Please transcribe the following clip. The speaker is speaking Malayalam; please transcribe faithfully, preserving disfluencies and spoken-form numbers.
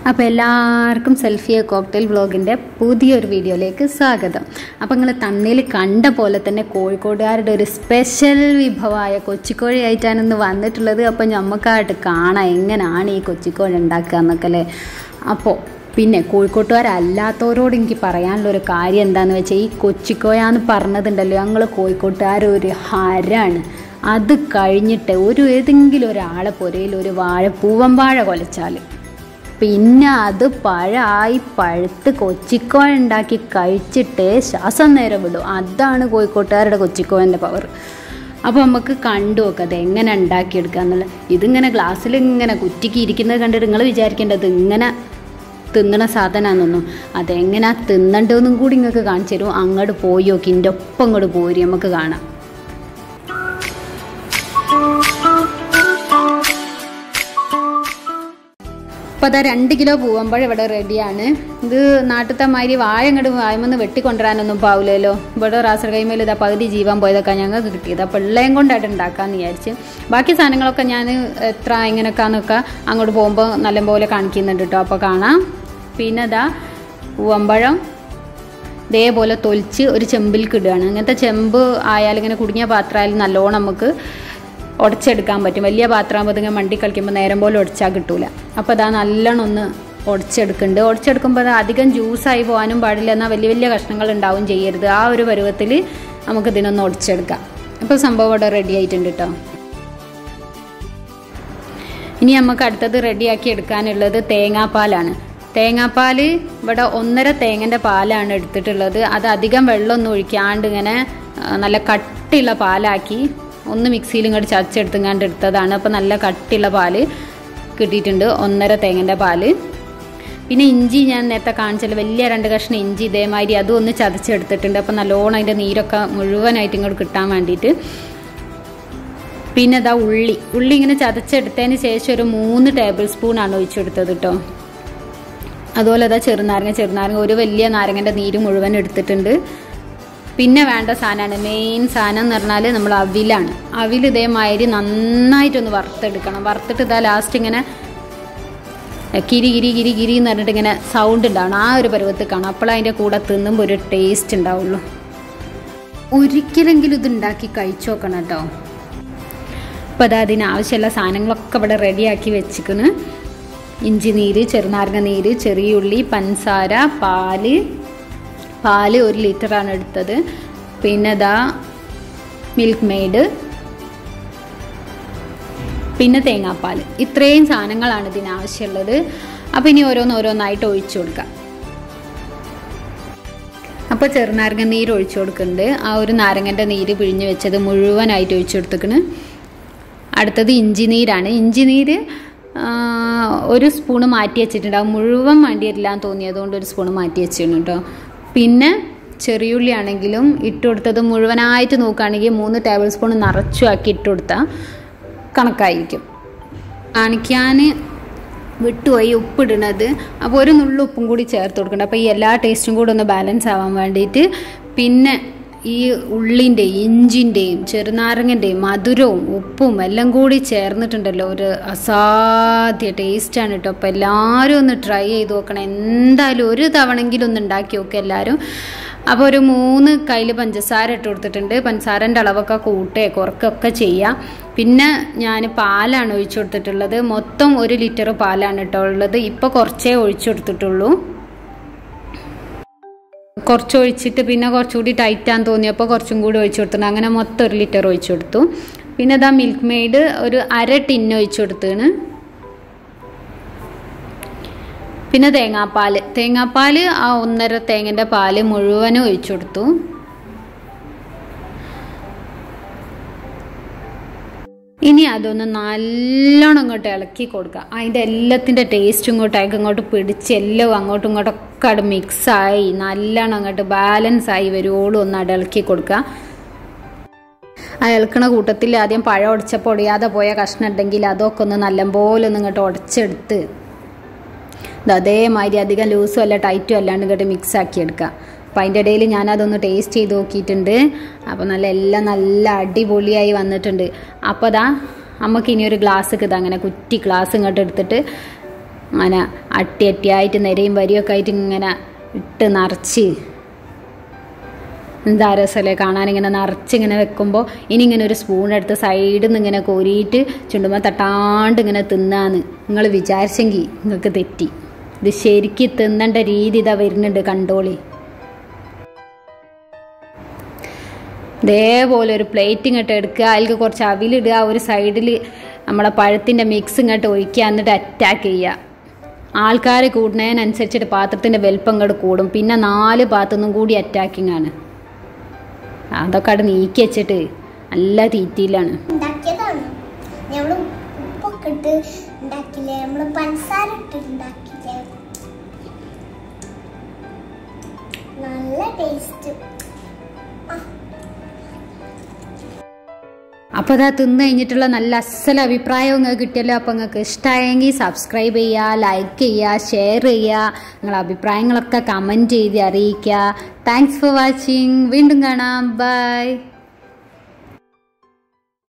അപ്പോൾ എല്ലാവർക്കും സെൽഫി കോക്ടെയിൽ വ്ളോഗിൻ്റെ പുതിയൊരു വീഡിയോയിലേക്ക് സ്വാഗതം. അപ്പോൾ നിങ്ങൾ തമ്മിൽ കണ്ട പോലെ തന്നെ കോഴിക്കോടുകാരുടെ ഒരു സ്പെഷ്യൽ വിഭവമായ കൊച്ചിക്കോഴി ആയിട്ടാണ് ഇന്ന് വന്നിട്ടുള്ളത്. അപ്പോൾ നമുക്കായിട്ട് കാണാം എങ്ങനെയാണ് ഈ കൊച്ചിക്കോഴി ഉണ്ടാക്കുക എന്നൊക്കെ അല്ലേ. അപ്പോൾ പിന്നെ കോഴിക്കോട്ടുകാരല്ലാത്തവരോട് എനിക്ക് പറയാനുള്ളൊരു കാര്യം എന്താണെന്ന് വെച്ചാൽ, ഈ കൊച്ചിക്കോയാന്ന് പറഞ്ഞതുണ്ടല്ലോ, ഞങ്ങൾ കോഴിക്കോട്ടുകാർ ഒരു ഹരാണ്. അത് കഴിഞ്ഞിട്ട് ഒരു ഏതെങ്കിലും ഒരാളെ പുരയിൽ ഒരു വാഴ പൂവൻ വാഴ കൊലച്ചാൽ പിന്നെ അത് പഴമായി പഴുത്ത് കൊച്ചിക്കോഴ ഉണ്ടാക്കി കഴിച്ചിട്ട് ശ്വാസം നേരം വിടും. അതാണ് കോഴിക്കോട്ടുകാരുടെ കൊച്ചിക്കോഴൻ്റെ പവർ. അപ്പോൾ നമുക്ക് കണ്ടു നോക്കാം അത് എങ്ങനെ ഉണ്ടാക്കിയെടുക്കുക എന്നുള്ളത്. ഇതിങ്ങനെ ഗ്ലാസ്സിൽ ഇങ്ങനെ കുറ്റിക്ക് ഇരിക്കുന്നത് കണ്ടിട്ട് നിങ്ങൾ വിചാരിക്കേണ്ടത് ഇങ്ങനെ തിന്നണ സാധനമാണെന്നൊന്നും. അതെങ്ങനെ തിന്നണ്ടെന്നും കൂടി നിങ്ങൾക്ക് കാണിച്ചു തരും. അങ്ങോട്ട് പോയി നോക്കി എൻ്റെ ഒപ്പം അങ്ങോട്ട് പോരി നമുക്ക് കാണാം. അപ്പോൾ അതാ രണ്ട് കിലോ പൂവമ്പഴം ഇവിടെ റെഡിയാണ്. ഇത് നാട്ടിലത്തെ മാതിരി വാഴ അങ്ങോട്ട് വായ്മന്ന് വെട്ടിക്കൊണ്ടുവരാനൊന്നും പാവില്ലല്ലോ. ഇവിടെ റാസർ കൈമേൽ ഇതാ പകുതി ജീവൻ പോയതൊക്കെ ഞങ്ങൾക്ക് കിട്ടിയത്. അപ്പോൾ പിള്ളേയും കൊണ്ടായിട്ട് ഉണ്ടാക്കാമെന്ന് വിചാരിച്ച് ബാക്കി സാധനങ്ങളൊക്കെ ഞാൻ എത്ര എങ്ങനെയൊക്കെയാണെന്നൊക്കെ അങ്ങോട്ട് പോകുമ്പോൾ നല്ലപോലെ കാണിക്കുന്നുണ്ട് കേട്ടോ. അപ്പോൾ കാണാം. പിന്നെ ഇതാ പൂവമ്പഴം ഇതേപോലെ തൊലിച്ച് ഒരു ചെമ്പിലേക്ക് ഇടുകയാണ്. അങ്ങനത്തെ ചെമ്പ് ആയാലും ഇങ്ങനെ കുടുങ്ങിയ പാത്രമായാലും നല്ലോണം നമുക്ക് ഉടച്ചെടുക്കാൻ പറ്റും. വലിയ പാത്രമാകുമ്പോൾ ഇങ്ങനെ മണ്ടി കളിക്കുമ്പോൾ നേരം പോലെ ഉടച്ചാൽ കിട്ടൂല. അപ്പോൾ അതാ നല്ലോണം ഒന്ന് ഉടച്ചെടുക്കുന്നുണ്ട്. ഉടച്ചെടുക്കുമ്പോൾ അത് അധികം ജ്യൂസായി പോകാനും പാടില്ല, എന്നാൽ വലിയ വലിയ കഷ്ണങ്ങൾ ഉണ്ടാവും ചെയ്യരുത്. ആ ഒരു പരുവത്തിൽ നമുക്ക് ഇതിനൊന്ന് ഉടച്ചെടുക്കാം. അപ്പോൾ സംഭവം ഇവിടെ റെഡി ആയിട്ടുണ്ട് കേട്ടോ. ഇനി നമുക്ക് അടുത്തത് റെഡിയാക്കി എടുക്കാനുള്ളത് തേങ്ങാപ്പാലാണ്. തേങ്ങാപ്പാൽ ഇവിടെ ഒന്നര തേങ്ങൻ്റെ പാലാണ് എടുത്തിട്ടുള്ളത്. അത് അധികം വെള്ളമൊന്നും ഒഴിക്കാണ്ട് ഇങ്ങനെ നല്ല കട്ടിയുള്ള പാലാക്കി ഒന്ന് മിക്സിയിൽ ഇങ്ങോട്ട് ചതച്ചെടുത്തുങ്ങാണ്ട് എടുത്തതാണ്. അപ്പോൾ നല്ല കട്ടിയുള്ള പാല് കിട്ടിയിട്ടുണ്ട്, ഒന്നര തേങ്ങൻ്റെ പാല്. പിന്നെ ഇഞ്ചി ഞാൻ നേരത്തെ കാണിച്ചാൽ വലിയ രണ്ട് കഷ്ണം ഇഞ്ചി ഇതേമാതിരി അതും ഒന്ന് ചതച്ചെടുത്തിട്ടുണ്ട്. അപ്പോൾ നല്ലോണം അതിൻ്റെ നീരൊക്കെ മുഴുവനായിട്ട് ഇങ്ങോട്ട് കിട്ടാൻ വേണ്ടിയിട്ട്. പിന്നെ ഇതാ ഉള്ളി ഉള്ളി ഇങ്ങനെ ചതച്ചെടുത്തതിന് ശേഷം ഒരു മൂന്ന് ടേബിൾ സ്പൂണാണ് ഒഴിച്ചെടുത്തത് കേട്ടോ. അതുപോലെ അതാ ചെറുനാരങ്ങ ചെറുനാരങ്ങ ഒരു വലിയ നാരങ്ങൻ്റെ നീര് മുഴുവൻ എടുത്തിട്ടുണ്ട്. പിന്നെ വേണ്ട സാധനമാണ് മെയിൻ സാധനം എന്ന് പറഞ്ഞാൽ നമ്മൾ അവിലാണ്. അവിൽ ഇതേമാതിരി നന്നായിട്ടൊന്ന് വറുത്തെടുക്കണം. വറുത്തിട്ട് ഇതാ ലാസ്റ്റ് ഇങ്ങനെ കിരി കിരി കിരി കിരി എന്ന് പറഞ്ഞിട്ട് ഇങ്ങനെ സൗണ്ട് ഉണ്ടാവണം. ആ ഒരു പരുവത്തിൽ കാണും. അപ്പോൾ അതിൻ്റെ കൂടെ തിന്നുമ്പോൾ ഒരു ടേസ്റ്റ് ഉണ്ടാവുള്ളൂ. ഒരിക്കലെങ്കിലും ഇത് ഉണ്ടാക്കി കഴിച്ചു നോക്കണം കേട്ടോ. അപ്പോൾ അത് അതിനാവശ്യമുള്ള സാധനങ്ങളൊക്കെ ഇവിടെ റെഡിയാക്കി വെച്ചിക്കണ്. ഇഞ്ചി നീര്, ചെറുനാരങ്ങ നീര്, ചെറിയ ഉള്ളി, പഞ്ചസാര, പാല് പാല് ഒരു ലിറ്ററാണ് എടുത്തത്. പിന്നെ ഇതാ മിൽക്ക് മെയ്ഡ്, പിന്നെ തേങ്ങാപ്പാൽ. ഇത്രയും സാധനങ്ങളാണ് ഇതിനാവശ്യമുള്ളത്. അപ്പോൾ ഇനി ഓരോന്ന് ഓരോന്നായിട്ട് ഒഴിച്ചു കൊടുക്കാം. അപ്പോൾ ചെറുനാരങ്ങ നീര് ഒഴിച്ചു കൊടുക്കുന്നുണ്ട്. ആ ഒരു നാരങ്ങൻ്റെ നീര് പിഴിഞ്ഞ് വെച്ചത് മുഴുവനായിട്ട് ഒഴിച്ചു കൊടുത്തേക്കണ്. അടുത്തത് ഇഞ്ചി നീരാണ്. ഇഞ്ചി നീര് ഒരു സ്പൂണ് മാറ്റി വെച്ചിട്ടുണ്ട്. അത് മുഴുവൻ വേണ്ടി വരില്ല എന്ന് തോന്നിയതുകൊണ്ട് ഒരു സ്പൂണ് മാറ്റി വെച്ചിട്ടുണ്ട് കേട്ടോ. പിന്നെ ചെറിയുള്ളി ആണെങ്കിലും ഇട്ട് കൊടുത്തത് മുഴുവനായിട്ട് നോക്കുകയാണെങ്കിൽ മൂന്ന് ടേബിൾ സ്പൂൺ നിറച്ചു ആക്കി ഇട്ട് കൊടുത്താൽ കണക്കായിരിക്കും. കാണിക്കാൻ വിട്ടുപോയി ഉപ്പിടുന്നത്. അപ്പോൾ ഒരു നുള്ളു ഉപ്പും കൂടി ചേർത്ത് കൊടുക്കണം. അപ്പോൾ ഈ എല്ലാ ടേസ്റ്റും കൂടി ഒന്ന് ബാലൻസ് ആവാൻ വേണ്ടിയിട്ട്. പിന്നെ ഈ ഉള്ളിൻ്റെയും ഇഞ്ചിൻ്റെയും ചെറുനാരങ്ങൻ്റെയും മധുരവും ഉപ്പും എല്ലാം കൂടി ചേർന്നിട്ടുണ്ടല്ലോ, ഒരു അസാധ്യ ടേസ്റ്റാണ് കേട്ടോ. അപ്പോൾ എല്ലാവരും ഒന്ന് ട്രൈ ചെയ്ത് നോക്കണം. എന്തായാലും ഒരു തവണെങ്കിലും ഒന്ന് ഉണ്ടാക്കി നോക്കുക എല്ലാവരും. അപ്പോൾ ഒരു മൂന്ന് കയ്യിൽ പഞ്ചസാര ഇട്ട് കൊടുത്തിട്ടുണ്ട്. പഞ്ചസാരൻ്റെ അളവൊക്കെ കൂട്ടുക കുറക്കൊക്കെ ചെയ്യാം. പിന്നെ ഞാൻ പാലാണ് ഒഴിച്ചു കൊടുത്തിട്ടുള്ളത്. മൊത്തം ഒരു ലിറ്റർ പാലാണ് കേട്ടോ ഉള്ളത്. ഇപ്പോൾ കുറച്ചേ ഒഴിച്ചു കൊടുത്തിട്ടുള്ളൂ. കുറച്ച് ഒഴിച്ചിട്ട് പിന്നെ കുറച്ചുകൂടി ടൈറ്റാന്ന് തോന്നിയപ്പോൾ കുറച്ചും കൂടി ഒഴിച്ചു കൊടുത്തിട്ടുണ്ട്. അങ്ങനെ മൊത്തം ഒരു ലിറ്റർ ഒഴിച്ചു കൊടുത്തു. പിന്നെ ഇതാ മിൽക്ക് മെയ്ഡ് ഒരു അര ടിന്ന് ഒഴിച്ചു കൊടുത്താണ്. പിന്നെ തേങ്ങാപ്പാൽ തേങ്ങാപ്പാൽ ആ ഒന്നര തേങ്ങൻ്റെ പാല് മുഴുവനും ഒഴിച്ചു കൊടുത്തു. ഇനി അതൊന്ന് നല്ലോണം ഇങ്ങോട്ട് ഇളക്കി കൊടുക്കുക. അതിൻ്റെ എല്ലാത്തിൻ്റെ ടേസ്റ്റും ഇങ്ങോട്ടേക്ക് ഇങ്ങോട്ട് പിടിച്ച് എല്ലാം അങ്ങോട്ടും ഇങ്ങോട്ടൊക്കെ അവിടെ മിക്സായി നല്ലോണം അങ്ങോട്ട് ബാലൻസായി വരുവോളും ഒന്ന് അവിടെ ഇളക്കി കൊടുക്കുക. ആ ഇളക്കണ കൂട്ടത്തിൽ ആദ്യം പഴം ഉടച്ചപ്പോൾ ഒടിയാതെ പോയ കഷ്ണം ഉണ്ടെങ്കിൽ അതൊക്കെ ഒന്ന് നല്ലപോലെ ഒന്ന് ഇങ്ങോട്ട് ഉടച്ചെടുത്ത് ഇത് അതേമാതിരി അധികം ലൂസും അല്ല ടൈറ്റും അല്ലാണ്ട് ഇങ്ങോട്ട് മിക്സാക്കി എടുക്കുക. അപ്പോൾ അതിൻ്റെ ഇടയിൽ ഞാനതൊന്ന് ടേസ്റ്റ് ചെയ്ത് നോക്കിയിട്ടുണ്ട്. അപ്പോൾ നല്ല എല്ലാം നല്ല അടിപൊളിയായി വന്നിട്ടുണ്ട്. അപ്പോൾ അതാ നമുക്കിനി ഒരു ഗ്ലാസ് ഇത് അങ്ങനെ കുറ്റി ഗ്ലാസ് ഇങ്ങോട്ട് എടുത്തിട്ട് അങ്ങനെ അട്ടി അട്ടിയായിട്ട് നിരയും വരിയൊക്കെ ആയിട്ട് ഇങ്ങനെ ഇട്ട് നിറച്ച് എന്താ രസമല്ലേ കാണാനിങ്ങനെ നിറച്ചിങ്ങനെ വെക്കുമ്പോൾ ഇനി ഇങ്ങനെ ഒരു സ്പൂൺ എടുത്ത് സൈഡിൽ നിന്ന് ഇങ്ങനെ കോരിയിട്ട് ചുണ്ടുമ്പോൾ തട്ടാണ്ട് ഇങ്ങനെ തിന്നാന്ന് നിങ്ങൾ വിചാരിച്ചെങ്കിൽ നിങ്ങൾക്ക് തെറ്റി. ഇത് ശരിക്ക് തിന്നേണ്ട രീതി ഇതാ വരുന്നുണ്ട്, കണ്ടോളി. ഇതേപോലെ ഒരു പ്ലേറ്റ് ഇങ്ങോട്ട് എടുക്കുക, അതിലേക്ക് കുറച്ച് അവിലിടുക, ഒരു സൈഡിൽ നമ്മളെ പഴത്തിൻ്റെ മിക്സ് ഇങ്ങോട്ട് ഒഴിക്കുക, എന്നിട്ട് അറ്റാക്ക് ചെയ്യുക. ആൾക്കാർ കൂടുന്നതിനനുസരിച്ചിട്ട് പാത്രത്തിൻ്റെ വലിപ്പം ഇങ്ങോട്ട് കൂടും. പിന്നെ നാല് ഭാഗത്തുനിന്നും കൂടി അറ്റാക്കിംഗ് ആണ്. അതൊക്കെ അവിടെ നീക്കി വെച്ചിട്ട് നല്ല തീറ്റയിലാണ്. അപ്പോൾ അതാ തിന്ന് കഴിഞ്ഞിട്ടുള്ള നല്ല അസൽ അഭിപ്രായം നിങ്ങൾക്ക് കിട്ടിയല്ലോ. അപ്പോൾ നിങ്ങൾക്ക് ഇഷ്ടമായെങ്കിൽ സബ്സ്ക്രൈബ് ചെയ്യുക, ലൈക്ക് ചെയ്യുക, ഷെയർ ചെയ്യുക, നിങ്ങളുടെ അഭിപ്രായങ്ങളൊക്കെ കമൻറ്റ് ചെയ്ത് അറിയിക്കുക. Thanks for watching. വീണ്ടും കാണാം. ബൈ.